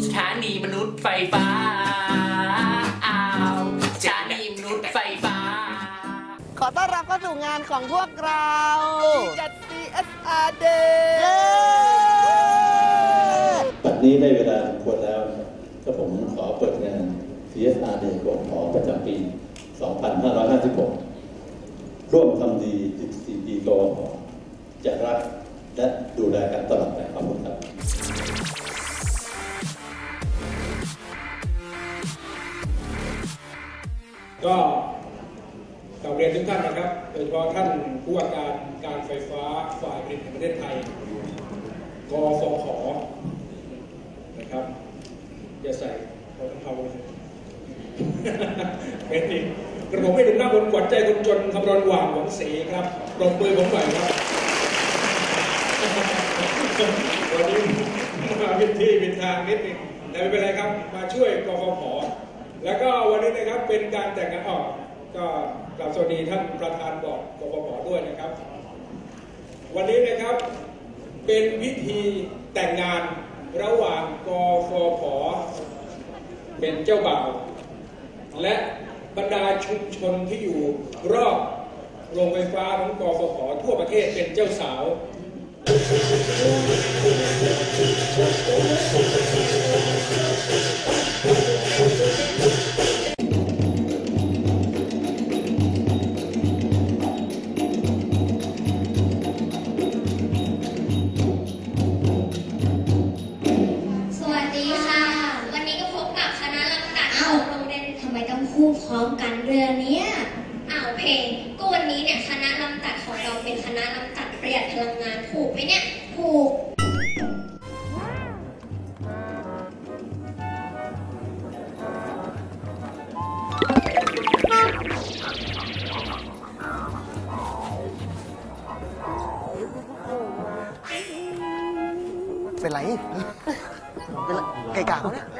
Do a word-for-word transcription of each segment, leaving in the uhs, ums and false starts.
สถานีมนุษย์ไฟฟ้าอ้าวสถานีมนุษย์ไฟฟ้าขอต้อนรับเข้าสู่งานของพวกเราจัด ซี เอส อาร์ Day บัดนี้ได้เวลาสมควรแล้วก็ผมขอเปิดงาน ซี เอส อาร์ Day กขอประจำปี สองพันห้าร้อยห้าสิบหก ร่วมทำดีสิบสี่ปีกขอจะรักและดูแลกันตลอดไปขอบคุณครับก็กราบเรียนทุกท่านนะครับโดยเฉพาะท่านผู้ว่าการการไฟฟ้าฝ่ายผลิตแห่งประเทศไทยกฟผ.นะครับอย่าใส่พอทั้งเทาเป็นอีกกระผมให้ดูหน้าบนขวัญใจคนจนคำรณหว่างหวังศรีครับปรบมือผมหน่อยครับวันนี้มาพิธีพิธางนิดนึงแต่ไม่เป็นไรครับมาช่วยกฟผ.แล้วก็วันนี้นะครับเป็นการแต่งงานออกก็กราบสวัสดีท่านประธานบอร์ดกฟผ.ด้วยนะครับวันนี้นะครับเป็นพิธีแต่งงานระหว่างกฟผ.เป็นเจ้าบ่าวและบรรดาชุมชนที่อยู่รอบโรงไฟฟ้าของกฟผ.ทั่วประเทศเป็นเจ้าสาวคู่พร้อมกันเรือนี้อ้าวเพลงก็วันนี้เนี่ยคณะลำตัดของเราเป็นคณะลำตัดประหยัดพลังงานถูกไหมเนี่ยถูกเป็นไรเป็นไก่กาวเนี่ย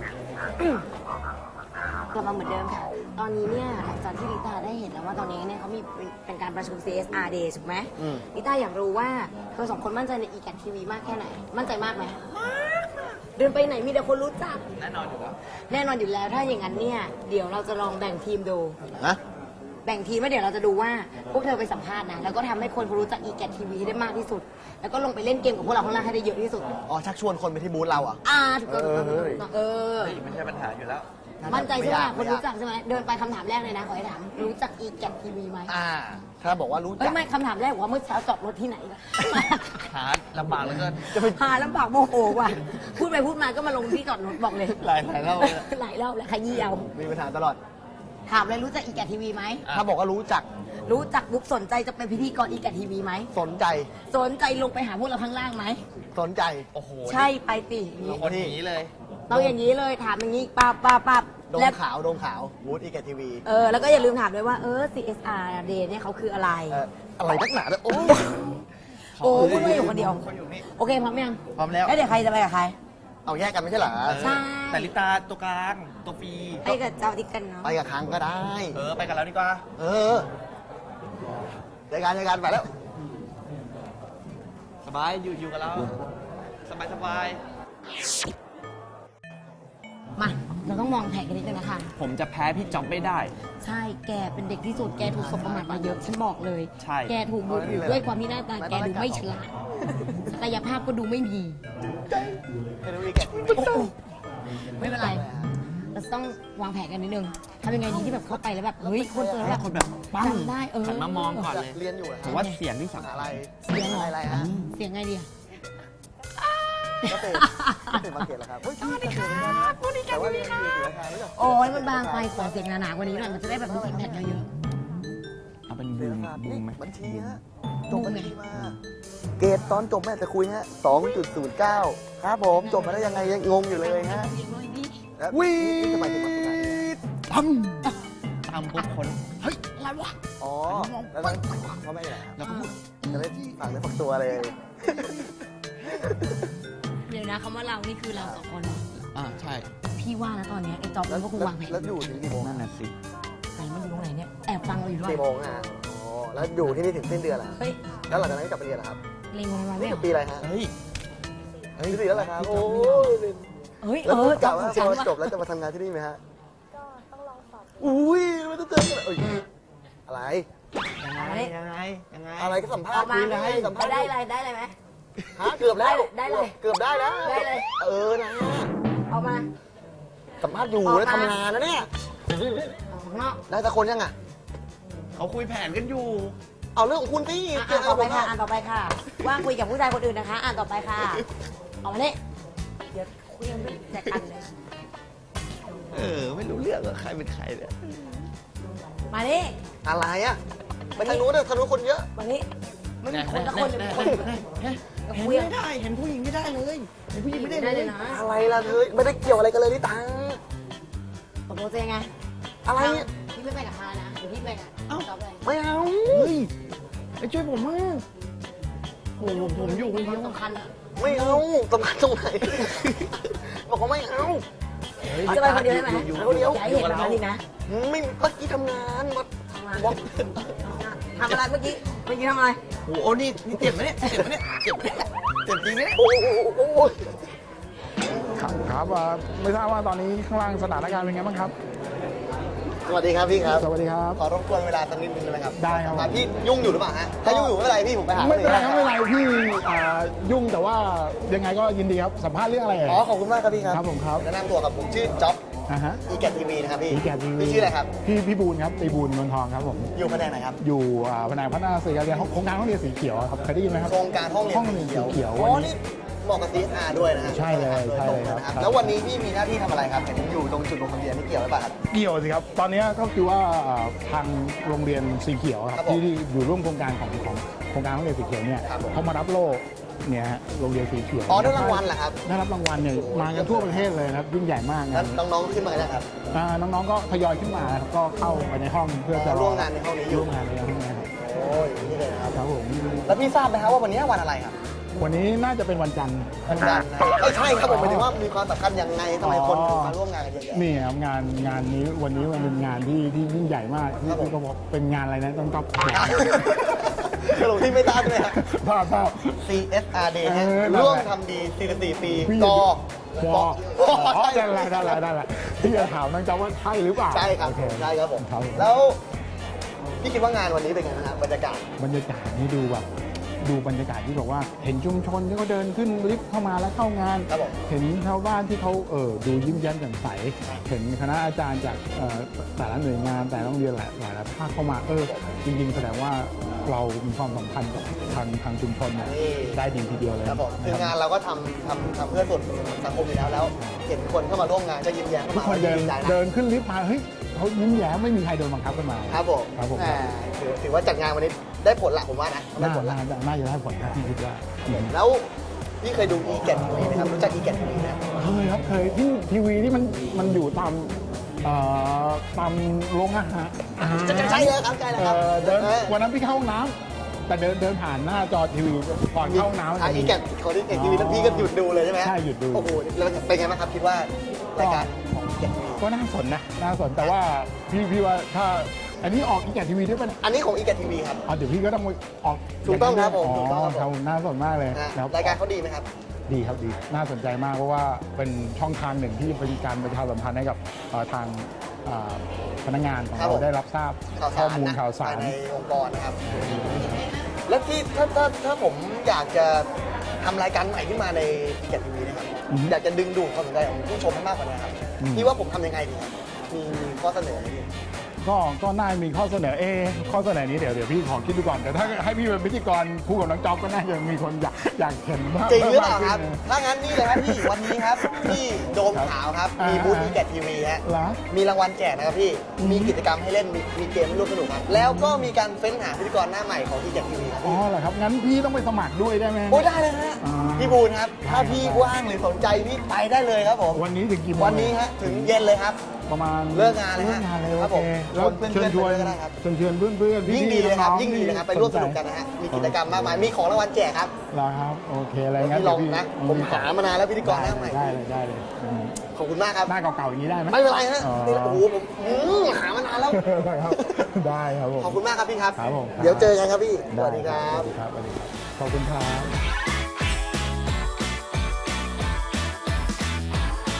กลับมาเหมือนเดิมค่ะตอนนี้เนี่ยหลังจากที่ลิต้าได้เห็นแล้วว่าตอนนี้เนี่ยเขามีเป็นการประชุม ซี เอส อาร์ Day ถูกไหมลิต้าอยากรู้ว่าเธอสองคนมั่นใจใน อี แกท ที วี มากแค่ไหนมั่นใจมากไหมเดินไปไหนมีแต่คนรู้จักแน่นอนอยู่แล้วแน่นอนอยู่แล้วถ้าอย่างนั้นเนี่ยเดี๋ยวเราจะลองแบ่งทีมดูนะแบ่งทีมว่าเดี๋ยวเราจะดูว่าพวกเธอไปสัมภาษณ์นะแล้วก็ทำให้คนเขารู้จัก อี แกท ที วี ให้ได้มากที่สุดแล้วก็ลงไปเล่นเกมกับพวกเราข้างล่างให้ได้เยอะที่สุดอ๋อชักชวนคนไปที่บูธเราอ่ะอ่าถูกต้องเออไม่ใช่ปัญหาอยู่แล้วมั่นใจใช่ไหมคนรู้จักใช่ไหมเดินไปคำถามแรกเลยนะขอให้ถามรู้จัก อี แกท ที วี ไหมอ่าถ้าบอกว่ารู้จักไม่คำถามแรกว่าเมื่อเช้าจอดรถที่ไหนหาลำบากแล้วก็หาลำบากโมโหว่ะพูดไปพูดมาก็มาลงที่จอดรถบอกเลยหลายหลายรอบหลายรอบแล้วขยี้เอามีปัญหาตลอดถามเลยรู้จัก อี แกท ที วี ไหมถ้าบอกว่ารู้จักรู้จักปุ๊บสนใจจะเป็นพิธีกร อี แกท ที วี ไหมสนใจสนใจลงไปหาพวกเราข้างล่างไหมสนใจโอ้โหใช่ไปติคนนี้เลยต้องอย่างนี้เลยถามอย่างนี้ปั๊บปั๊บปั๊บโดมขาวโดมขาวบูธ อี แกท ที วีเออแล้วก็อย่าลืมถามด้วยว่าเออ ซี เอส อาร์ Day เนี่ยเขาคืออะไรอะไรนักหนาเนี่ยโอ้โอ้พูดไม่อยู่คนเดียวโอเคพร้อมยังพร้อมแล้วแล้วเดี๋ยวใครจะไปกับใครเอาแยกกันไม่ใช่เหรอใช่แต่ลิตาตัวกลางตัวปีไปกับเจ้าดิกันเนาะไปกับครั้งก็ได้เออไปกันแล้วดีกว่าเออในการในการไปแล้วสบายอยู่อยู่กับเราสบายสบายมาเราต้องมองแผนกันนิดนึงนะคะผมจะแพ้พี่จ๊อบไม่ได้ใช่แกเป็นเด็กที่สุดแกถูกสบประมาทมาเยอะฉันบอกเลยใช่แกถูกดูถูกด้วยความที่หน้าตาแกดูไม่ฉลาดศักยภาพก็ดูไม่มีไม่เป็นไรเราต้องวางแผนกันนิดนึงทำยังไงดีที่แบบเข้าไปแล้วแบบเฮ้ยคนเจอแบบคนแบบปั้งได้เออหันมามองก่อนเลยเรียนอยู่ผมว่าเสียงที่สังอะไรเสียงอะไรฮะเสียงไงดีก็เป็นก็เป็นมาเกตแล้วครับสวัสดีครับสวัสดีครับโอ้ยมันบางไปขอเสียงหนาๆกว่านี้หน่อยมันจะได้แบบมีอิมแพคเยอะๆเอาเป็นบูมบูมไหมบัญชีฮะจบบัญชีมาเกรดตอนจบแม่จะคุยฮะ สองจุดศูนย์เก้า ครับผมจบมาได้ยังไงยังงงอยู่เลยฮะวีทำไมถึงมาสุดท้ายทำทำปุ๊บคนเฮ้ยอะไรวะอ๋อแล้วเขาไม่ไหนแล้วก็พูดจะได้ฝากเนื้อฝากตัวเลยเดี๋ยวนะคำว่าเรานี่คือเราสองคนอ่าใช่พี่ว่านะตอนนี้ไอ้จอบมันก็คงวางแผนแล้วอยู่ถึงกี่โมงนั่นแหละสิไหนมันอยู่ตรงไหนเนี่ยแอบฟังเราอยู่ด้วยกี่โมงอ่ะอ๋อแล้วอยู่ที่นี่ถึงสิ้นเดือนเหรอเฮ้ยแล้วหลังจากนั้นกลับไปเรียนเหรอครับเรียนวันอะไรปีอะไรฮะเฮ้ยเฮ้ยปีแล้วเหรอครับโอ้เฮ้ยแล้วเออกะว่าพฉันอว่าจบแล้วจะมาทำงานที่นี่ไหมฮะก็ต้องลองสอบอุ้ยไม่ต้องเจอกันเอ้ยอะไรยังไงยังไงยังไงอะไรก็สัมภาออษกณ์มาคุยเลยสัมภาษณ์ได้อะไรได้อะไรไหมฮะเกือบแล้วได้เลยเกือบได้แล้วได้เลยเออนะออกมาสัมภาษณ์อยู่ออกมาแล้วทำงานนะเนี่ยออกข้างนอกได้สักคนยังอ่ะเขาคุยแผนกันอยู่เอาเรื่องของคุณสิอ่ะเกี่อ่าย นวต่กัอบผไปมค่ะอะอ่านต่อไปค่ะ ว่างคุยกับผู้ชายคนอื่นนะคะ อ่านต่อไปค่ะออกมานี่เดี๋ยวคุยกันด้วยแจกกันเลยเออ ไม่รู้เรื่องว่าใครเป็นใครเลยมานี่อะไรอ่ะไปทางนู้นเถอะทางนู้นคนเยอะมานี่ไม่มีคนละคนเลยแน่คนแน่แน่เห็นคุยไม่ได้ เห็นผู้หญิงไม่ได้เลย เห็นผู้หญิงไม่ได้ได้เลเลย ยนะอะไรล่ะเธอไม่ได้เกี่ยวอะไรกันเลยลิตาตกลงจะยังไงอะไรพี่ไม่ไปกับมานะเดี๋ยวพี่ไปกับจอบเลยไม่เอาเฮ้ยไปช่วยผมมากโอ้โหผมอยู่คนเดียวสำคัญอะไม่เอาสำคัญตรงไหน บอกว่าไม่เอาจะไปคนเดียวใช่ไหมอยู่คนเดียวอย่าให้เห็นแบบนั้นอีกนะไม่เมื่อกี้ทำงานมาทำมาบอกทำอะไรเมื่อกี้ เมื่อกี้ทำอะไรโอ้โหนี่นี่เจ็บไหมเนี่ยเจ็บไหมเนี่ยเจ็บไหมเนี่ยเจ็บจริงไหมเนี่ยโอ้โหครับครับอ่าไม่ทราบว่าตอนนี้ข้างล่างสถานการณ์เป็นไงบ้างครับสวัสดีครับพี่ครับสวัสดีครับขอรบกวนเวลาสักนิดนึงได้ไหมครับได้ครับอ่ะพี่ยุ่งอยู่หรือเปล่าฮะ ถ้ายุ่งอยู่ไม่เป็นไรพี่ผมไปหาไม่เป็นไรคครับไม่เป็นไรพี่อ่ายุ่งแต่ว่ายังไงก็ยินดีครับสัมภาษณ์เรื่องอะไรเอ่ยอ๋อขอบคุณมากครับพี่ครับครับผมครับแนะนำตัวกับผมชื่อจ๊อบอ่าฮะอีแกทีวีนะครับพี่อีแกทีวีพี่ชื่ออะไรครับพี่พี่บูลครับตีบูลนนทองครับผมอยู่แผนกไหนครับอยู่อ่าแผนกพัฒนาสื่อการเรียนโครงการห้องเรียนสีเขียวครับเคยได้ยินไหมครับโครงการห้องเรียนห้องเรียนสีเขียวอ๋อวันนี้นี่เหมาะกับ ซี เอส อาร์ ด้วยนะฮะใช่เลยโดยใช่ตรงเลยนะคครัรับบ แล้ววันนี้พี่มีหน้าที่ทำอะไรครับเห็นอยู่ตรงจุดลงทะเบียนนี่เกี่ยวหรือเปล่าครับเกี่ยวสิครับ ตอนนี้ก็คือว่าอ่าทางโรงเรียนสีเขียวคครัรับบ ผมที่ที่อยู่ร่วมโครงการของของโครงการห้องเรียนสีเขียวเนี่ยครับผมเขามารับโล่เนี่ยฮะโรงเรียนสีเขียวอ๋อได้รางวัลเหรอครับได้รับรางวัลเนี่ยมากันทั่วประเทศเลยนะครับยิ่งใหญ่มากแล้วนะน้องๆขึ้นมาแล้วครับอ่าน้องๆก็ทยอยขึ้นมานะครับก็เข้าไปในห้องเพื่อจะร่วมงานในห้องนี้อยู่ร่วมงานในห้องนี้ครับโอ้ยนี่เลยนะครับครับผมแล้วพี่ทราบไหมครับว่าวันนี้วันอะไรครับวันนี้น่าจะเป็นวันจันทร์วันจันทร์นะไม่ใช่ครับผมหมายถึงว่ามีความสำคัญยังไงทำไมคนถึงมาร่วมงานกันเยอะแยะนี่ครับงานงานนี้วันนี้มันเป็นงานที่ที่ยิ่งใหญ่มากที่ครับผมที่เขาบอกเป็นงานอะไรนะต้องต้องสรุปที่ไม่ทราบใช่ไหมครับภาพภาพซี เอส อาร์ Day ฮะเออนั่นแหละร่วมทำดีสี่สิบสี่ปีพี่กปออ๋อได้ละได้ละได้ละที่จะถามน้องจ๊อบว่าใช่หรือเปล่าใช่ครับโอเคใช่ครับผมครับแล้วพี่คิดว่างานวันนี้เป็นไงนะครับบรรยากาศบรรยากาศนี่ดูแบบดูบรรยากาศที่แบบว่าเห็นชุมชนที่เขาเดินขึ้นลิฟต์เข้ามาแล้วเข้างานครับผมเห็นชาวบ้านที่เขาเออดูยิ้มแย้มแจ่มใส เห็นคณะอาจารย์จากเอ่อแต่ละหน่วยงานแต่ละโรงเรียนหลายหลายภาคเข้ามาเออจริงๆ แสดงว่าเรามีความสัมพันธ์กับทางทางชุมชนเนี่ยได้ดีทีเดียวเลยครับผมคืองานนะเราก็ทำทำทำเพื่อส่วนสังคมอยู่แล้วแล้ว เห็นคนเข้ามาร่วมงานก็ยิ้มแย้มทุเข้าก มาคนเดินดีใจนะเดินขึ้นลิฟต์มาเฮ้ยเขายิ้มแย้มไม่มีใครโดนบังคับกันมาครับผมครับผมแหถือถือว่าจัดงานวันนี้ได้ผลละผมว่านะได้น่าผลละน่าน่าจะได้ผลนะพี่คิดว่าอืมแล้วพี่เคยดู อี แกท ที วีไหมครับรู้จัก อี แกท ที วีไหมครับเคยครับเคยที่ทีวีที่มันมันอยู่ตามเอ่อตามโรงอาหารอาหารใช่แล้วครับใช่แล้วครับเอ่อเดินเออวันนั้นพี่เข้าห้องน้ำแต่เดินเดินผ่านหน้าจอทีวีก่อนเข้าห้องน้ำอ่ะ อี แกท คนที่เห็นทีวีแล้วพี่ก็หยุดดูเลยใช่ไหมใช่หยุดดูโอ้โหแล้วเป็นไงบ้างครับคิดว่ารายการของ อี แกท ที วีก็น่าสนนะน่าสนแต่ว่าพี่พี่ว่าถ้าอันนี้ออกอีกแกทีวีด้วยป่ะอันนี้ของ อี แกท ที วี ครับอ๋อเดี๋ยวพี่ก็ต้องออกถูกต้องครับผมอ๋อถูกต้องครับผมครับน่าสนมากเลยนะครับรายการเขาดีไหมครับดีครับดีน่าสนใจมากเพราะว่าเป็นช่องทางหนึ่งที่เป็นการประชาสัมพันธ์ให้กับเอ่อทางเอ่อพนักงานของครับเราผมได้รับทราบข่าวข้สาอรมูลนะข่าวสารภายในองค์กรนะครับ แล้วที่ถ้าถ้าถ้าผมอยากจะทำรายการใหม่ขึ้นมาใน อี แกท ที วี นะครับอือฮึอยากจะดึงดูดความสนใจของผู้ชมให้มากกว่านี้ครับอืมพี่ว่าผมทำยังไงดีครับมีมีข้อเสนอไหมพี่ก็ก็น่ามีข้อเสนอเอะข้อเสนอนี้เดี๋ยวเดี๋ยวพี่ขอคิดดูก่อนแต่ถ้าให้พี่เป็นพิธีกรคู่กับน้องจ๊อบก็น่าจะมีคนอยากอยากเห็นมากจริงหรือเปล่าครับมกขึ้นถ้างั้นนี่เลยครับพี่วันนี้ครับที่โดมขาวครับอ่ามีมีบูธ อี แกท ที วี ฮะเหรอมีรางวัลแจกนะครับพี่อืมมีกิจกรรมให้เล่นมีมีเกมให้ร่วมสนุกครับแล้วก็มีการเฟ้นหาพิธีกรหน้าใหม่ของ อี แกท ที วี ครับอ๋อพี่เหรอครับงั้นพี่ต้องไปสมัครด้วยได้ไหมโอ้ยได้เลยฮะอ่าพี่บูนครับ ถ้าพี่ว่างหรือสนใจพี่ไปได้เลยครับผมวันนี้ถึงกี่โมงวันนี้ฮะถึงเย็นเลยครับประมาณเลิกงานเลยฮะเลิกงานเลยครัโอบผมเคแล้วชวนเชิญเพื่ชวอนนๆไปก็ได้ครับเชิญชวนเพื่อนเพื่อนๆยิ่งดีพี่ๆเลยครับน้องๆยิ่งดีเลยครับไปร่วมสนุกกันนะฮะมีกิจกรรมมากมายมีของรางวัลแจกครับเหรอครับโอเคอะไรแล้วงั้นพี่ลองเดี๋ยวนะพี่ผมหามานานแล้วพิธีกรหน้าใหม่ได้เลยได้เลยอืมขอบคุณมากครับหน้าเก่าๆอย่างนี้ได้ไหมไม่เป็นไรฮะอ๋อนี่โอ้โหผมอืมหามานานแล้วครับได้ครับผมขอบคุณมากครับพี่ครับครับผมเดี๋ยวเจอกันครับพี่สได้วัสดีครับสวัสดีครับสวัสดีครับขอบคุณครับ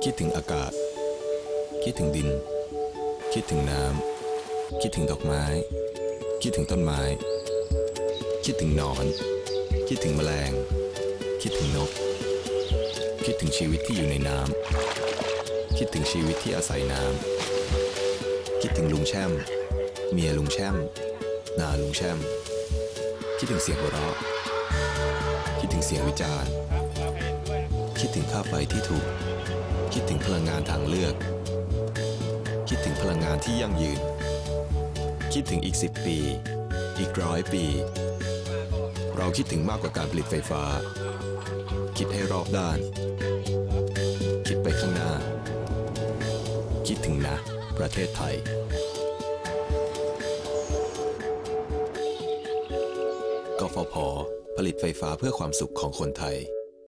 คิดถึงอากาศคิดถึงดินคิดถึงน้ำคิดถึงดอกไม้คิดถึงต้นไม้คิดถึงหนอนคิดถึงแมลงคิดถึงนกคิดถึงชีวิตที่อยู่ในน้ำคิดถึงชีวิตที่อาศัยน้ำคิดถึงลุงแช่มเมียลุงแช่มนาลุงแช่มคิดถึงเสียงหัวเราะคิดถึงเสียงวิจารณ์คิดถึงค่าไฟที่ถูกคิดถึงพลังงานทางเลือกคิดถึงพลังงานที่ยั่งยืนคิดถึงอีกสิบปีอีกร้อยปีเราคิดถึงมากกว่าการผลิตไฟฟ้าคิดให้รอบด้านคิดไปข้างหน้าคิดถึงนะประเทศไทยกฟผ.ผลิตไฟฟ้าเพื่อความสุขของคนไทย